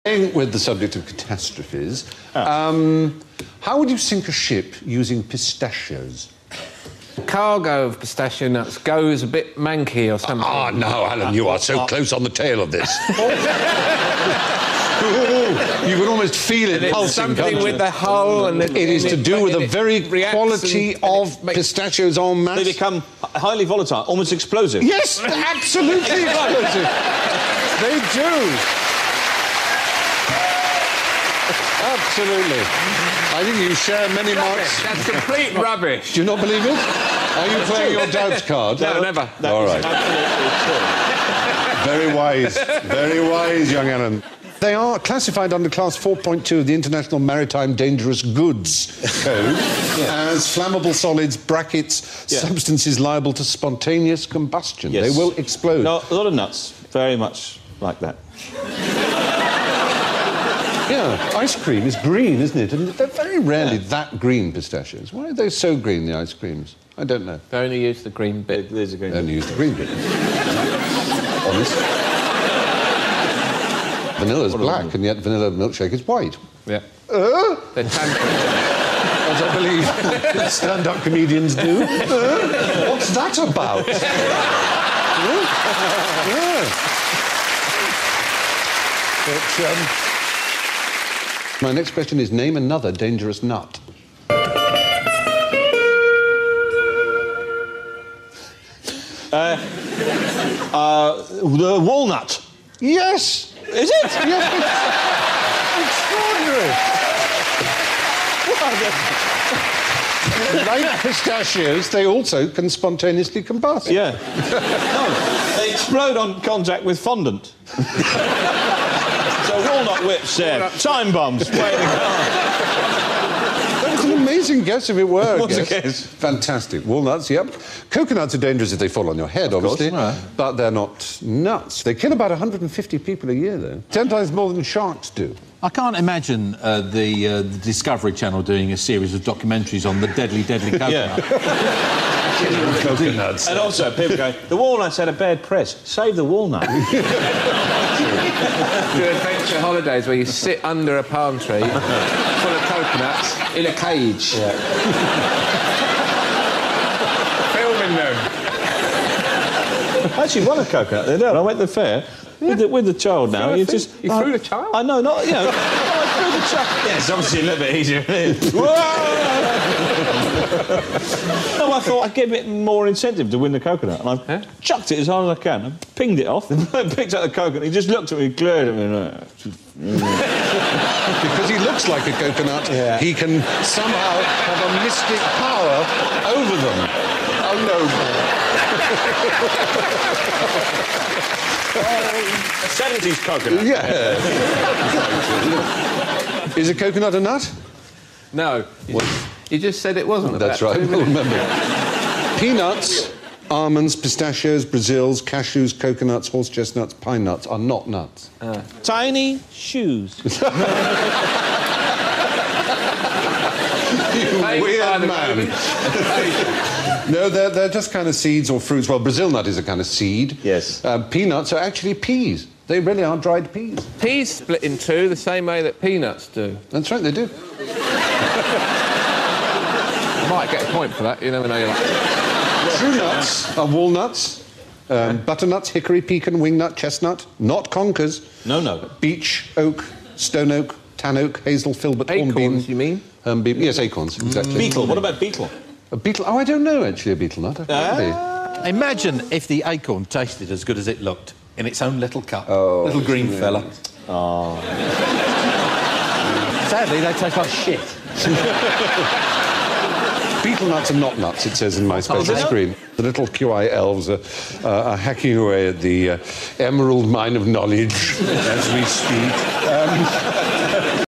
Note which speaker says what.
Speaker 1: Staying with the subject of catastrophes, how would you sink a ship using pistachios?
Speaker 2: Cargo of pistachio nuts goes a bit manky or something.
Speaker 1: Ah, no, Alan, you are so close on the tail of this. You can almost feel it pulsing.
Speaker 2: Something with the hull and
Speaker 1: it is to do with the very quality of pistachios en masse.
Speaker 3: They become highly volatile, almost explosive.
Speaker 1: Yes, absolutely explosive. They do. Absolutely. I think you share many marks.
Speaker 2: That's complete rubbish.
Speaker 1: Do you not believe it? Are you playing your doubts card?
Speaker 2: No, never.
Speaker 1: All right. Very wise. Very wise, young Alan. They are classified under Class 4.2 of the International Maritime Dangerous Goods Code as flammable solids, substances liable to spontaneous combustion.
Speaker 3: Yes.
Speaker 1: They will explode.
Speaker 3: No, a lot of nuts. Very much like that.
Speaker 1: Yeah, ice cream is green, isn't it? And they're very rarely that green, pistachios. Why are they so green, the ice creams? I don't know.
Speaker 2: They only use the green bit.
Speaker 3: There's a green
Speaker 1: They only use the green bit. Honest. Vanilla's black, and yet vanilla milkshake is white.
Speaker 2: Yeah. They're tampered.
Speaker 1: As I believe stand-up comedians do. What's that about? But, my next question is, name another dangerous nut.
Speaker 3: The walnut.
Speaker 1: Yes!
Speaker 3: Is it?
Speaker 1: Yes, extraordinary! Like pistachios, they also can spontaneously combust.
Speaker 3: Yeah. No, they explode on contact with fondant. So walnut whips there, time bombs, spray the car.
Speaker 1: That was an amazing guess if it were.
Speaker 3: What's a guess?
Speaker 1: Fantastic. Walnuts, yep. Coconuts are dangerous if they fall on your head, obviously.
Speaker 3: Right.
Speaker 1: But they're not nuts. They kill about 150 people a year, though. 10 times more than sharks do.
Speaker 4: I can't imagine the Discovery Channel doing a series of documentaries on the deadly coconut.
Speaker 3: Yeah.
Speaker 1: Coconuts.
Speaker 3: And also, people go, the walnuts had a bad press. Save the walnut.
Speaker 2: Do adventure holidays where you sit under a palm tree full of coconuts in a cage.
Speaker 3: Yeah.
Speaker 2: Filming them.
Speaker 3: I actually won a coconut the other day. I went to the fair with the child now. You
Speaker 2: threw the child?
Speaker 3: I know, not, you know. I threw the child. Yeah, it's obviously a little bit easier. No, I thought I'd give it more incentive to win the coconut. And I chucked it as hard as I can. I pinged it off, and picked up the coconut. He just looked at me, glared at me.
Speaker 1: Because he looks like a coconut, he can somehow have a mystic power over them. Oh,
Speaker 3: A 70s coconut.
Speaker 1: Yeah. Is a coconut a nut?
Speaker 2: No. You just said it wasn't.
Speaker 1: That's right. Remember. Peanuts, almonds, pistachios, Brazils, cashews, coconuts, horse chestnuts, pine nuts are not nuts.
Speaker 3: Tiny shoes.
Speaker 1: You weird man. No, they're just kind of seeds or fruits. Well, Brazil nut is a kind of seed.
Speaker 3: Yes.
Speaker 1: Peanuts are actually peas. They really are dried peas.
Speaker 2: Peas split in two the same way that peanuts do.
Speaker 1: That's right, they do.
Speaker 2: I might get a point for that. You never know. You're like...
Speaker 1: True nuts are walnuts, butternuts, hickory, pecan, wingnut, chestnut, not conkers.
Speaker 3: No.
Speaker 1: Beech, oak, stone oak, tan oak, hazel, filbert, hornbeam.
Speaker 2: Acorns, you mean?
Speaker 1: Yes, acorns, exactly.
Speaker 3: Beetle. What about beetle?
Speaker 1: A beetle? Oh, I don't know, actually, a beetle nut.
Speaker 4: Imagine if the acorn tasted as good as it looked in its own little cup. Oh, little green fella.
Speaker 3: Oh.
Speaker 4: Sadly, they taste like shit.
Speaker 1: Beetle nuts are not nuts, it says in my special screen. The little QI elves are hacking away at the emerald mine of knowledge as we speak.